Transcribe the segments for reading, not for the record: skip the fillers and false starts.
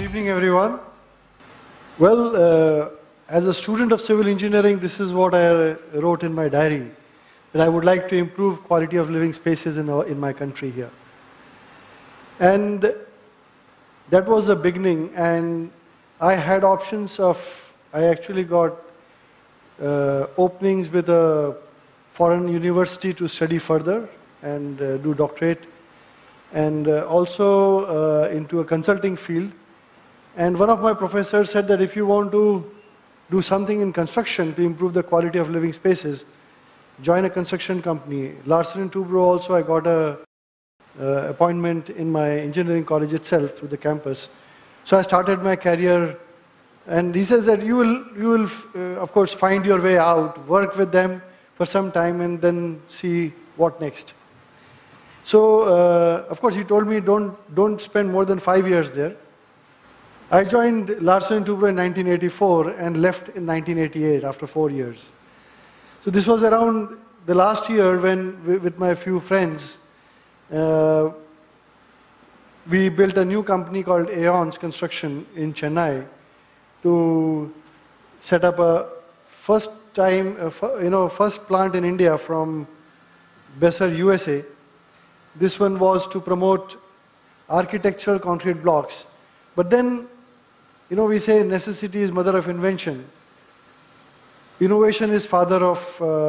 evening, everyone. Well, as a student of civil engineering, this is what I wrote in my diary, that I would like to improve quality of living spaces in my country here. And that was the beginning, and I had options of, I actually got openings with a foreign university to study further and do doctorate, and also into a consulting field. And one of my professors said that if you want to do something in construction to improve the quality of living spaces, join a construction company. Larsen & Toubro also, I got a appointment in my engineering college itself through the campus. So I started my career, and he says that you will of course find your way out, work with them for some time and then see what next. So of course he told me don't spend more than 5 years there. I joined Larsen & Toubro in 1984 and left in 1988 after 4 years. So this was around the last year when, with my few friends, we built a new company called Aeons Construction in Chennai to set up a first plant in India from Besser, USA. This one was to promote architectural concrete blocks. But then, we say necessity is mother of invention. Innovation is father of,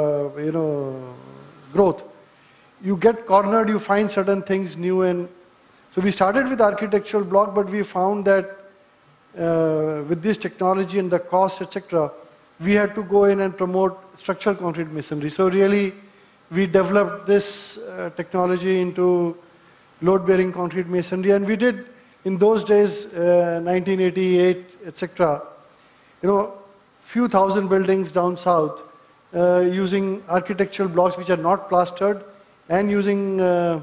growth. You get cornered, you find certain things new, and so we started with architectural block, but we found that with this technology and the cost, etc., we had to go in and promote structural concrete masonry. So really, we developed this technology into load-bearing concrete masonry, and we did, in those days, 1988, etc., few thousand buildings down south using architectural blocks which are not plastered and using,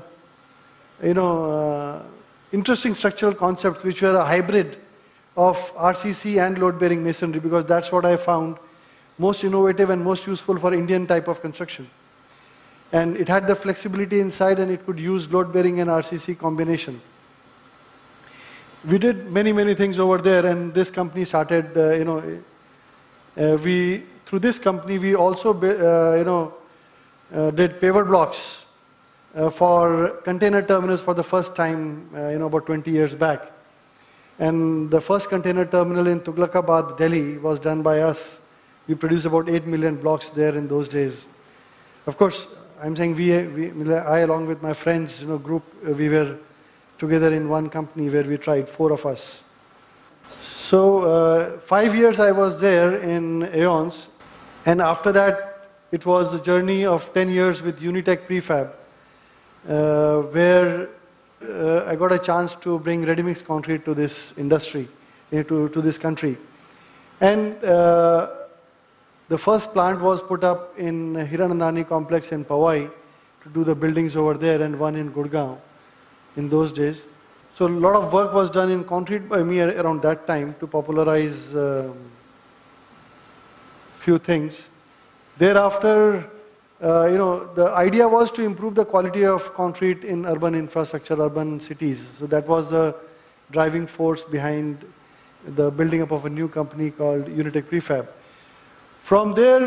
interesting structural concepts which were a hybrid of RCC and load-bearing masonry, because that's what I found most innovative and most useful for Indian type of construction. And it had the flexibility inside, and it could use load-bearing and RCC combination. We did many things over there, and this company started, through this company we also, did paver blocks for container terminals for the first time, about 20 years back. And the first container terminal in Tughlakabad, Delhi was done by us. We produced about 8 million blocks there in those days. Of course, I'm saying I along with my friends, group, we were together in one company where we tried, 4 of us. So 5 years I was there in Aeons, and after that it was a journey of 10 years with Unitech Prefab, where I got a chance to bring ready-mix concrete to this industry, to this country. And the first plant was put up in Hiranandani complex in Powai to do the buildings over there, and one in Gurgaon in those days. So a lot of work was done in concrete by me around that time to popularize few things. Thereafter, the idea was to improve the quality of concrete in urban infrastructure, urban cities. So that was the driving force behind the building up of a new company called Unitech Prefab. From there,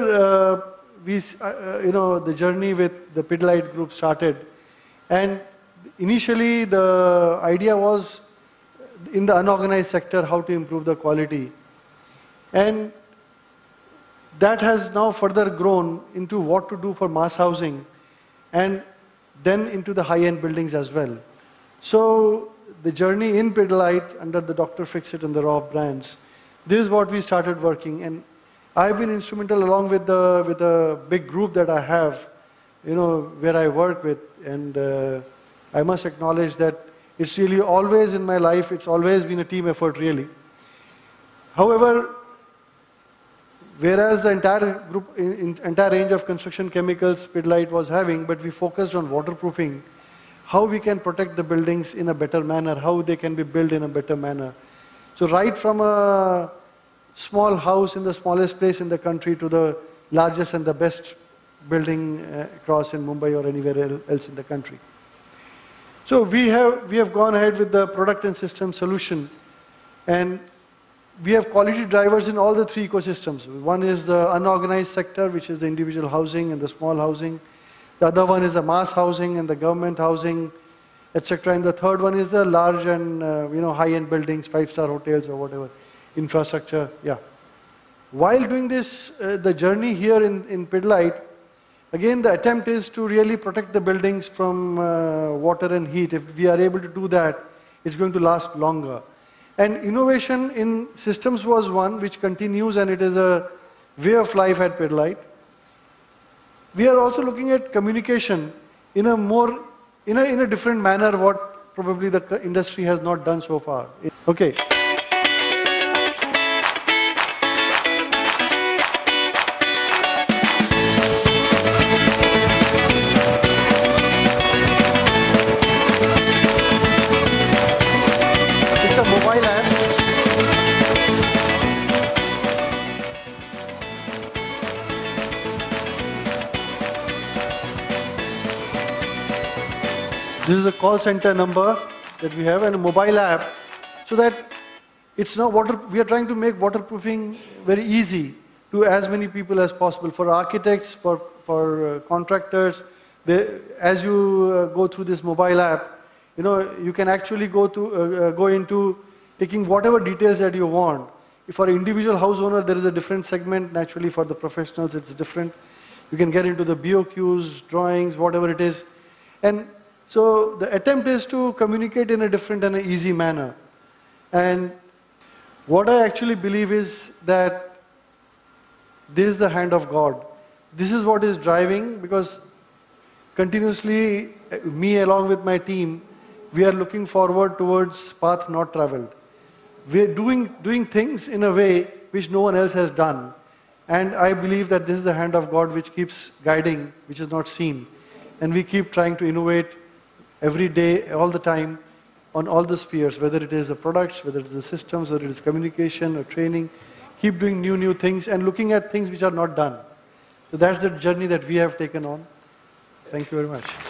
the journey with the Pidilite group started. And initially, the idea was in the unorganized sector, how to improve the quality. And that has now further grown into what to do for mass housing, and then into the high-end buildings as well. So the journey in Pidilite under the Dr.Fixit and the Roff brands, this is what we started working. And I've been instrumental along with the big group that I have, where I work with. And I must acknowledge that it's really always in my life, it's always been a team effort, really. However, whereas the entire range of construction chemicals Pidilite was having, but we focused on waterproofing, how we can protect the buildings in a better manner, how they can be built in a better manner. So right from a small house in the smallest place in the country to the largest and the best building across in Mumbai or anywhere else in the country. So we have gone ahead with the product and system solution. And we have quality drivers in all the three ecosystems. One is the unorganized sector, which is the individual housing and the small housing. The other one is the mass housing and the government housing, etc. And the third one is the large and high-end buildings, five-star hotels or whatever, infrastructure. Yeah. While doing this, the journey here in Pidilite, again the attempt is to really protect the buildings from water and heat. If we are able to do that, it's going to last longer. And innovation in systems was one which continues, and it is a way of life at Pidilite. We are also looking at communication in a different manner, what probably the industry has not done so far. Okay. It's a mobile app. This is a call center number that we have and a mobile app, so that it's not we are trying to make waterproofing very easy to as many people as possible. For architects, for contractors, as you go through this mobile app, you can actually go into taking whatever details that you want. For an individual house owner, there is a different segment. Naturally, for the professionals, it's different. You can get into the BOQs, drawings, whatever it is. And so the attempt is to communicate in a different and an easy manner. And what I actually believe is that this is the hand of God. This is what is driving, because continuously, me along with my team, we are looking forward towards path not traveled. We are doing things in a way which no one else has done. And I believe that this is the hand of God which keeps guiding, which is not seen. And we keep trying to innovate every day, all the time, on all the spheres, whether it is the products, whether it is the systems, whether it is communication or training. Keep doing new things and looking at things which are not done. So that's the journey that we have taken on. Thank you very much.